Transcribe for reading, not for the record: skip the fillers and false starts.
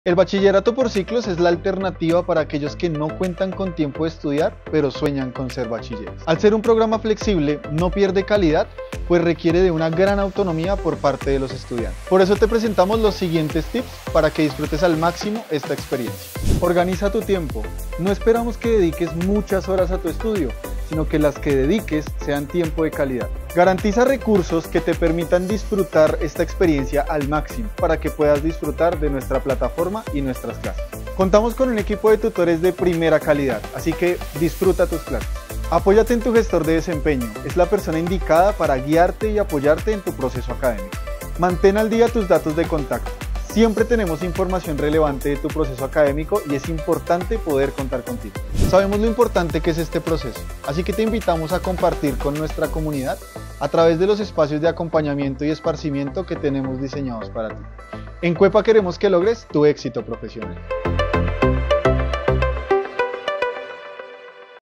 El bachillerato por ciclos es la alternativa para aquellos que no cuentan con tiempo de estudiar, pero sueñan con ser bachilleres. Al ser un programa flexible, no pierde calidad, pues requiere de una gran autonomía por parte de los estudiantes. Por eso te presentamos los siguientes tips para que disfrutes al máximo esta experiencia. Organiza tu tiempo. No esperamos que dediques muchas horas a tu estudio, sino que las que dediques sean tiempo de calidad. Garantiza recursos que te permitan disfrutar esta experiencia al máximo para que puedas disfrutar de nuestra plataforma y nuestras clases. Contamos con un equipo de tutores de primera calidad, así que disfruta tus clases. Apóyate en tu gestor de desempeño, es la persona indicada para guiarte y apoyarte en tu proceso académico. Mantén al día tus datos de contacto. Siempre tenemos información relevante de tu proceso académico y es importante poder contar contigo. Sabemos lo importante que es este proceso, así que te invitamos a compartir con nuestra comunidad a través de los espacios de acompañamiento y esparcimiento que tenemos diseñados para ti. En Cuepa queremos que logres tu éxito profesional.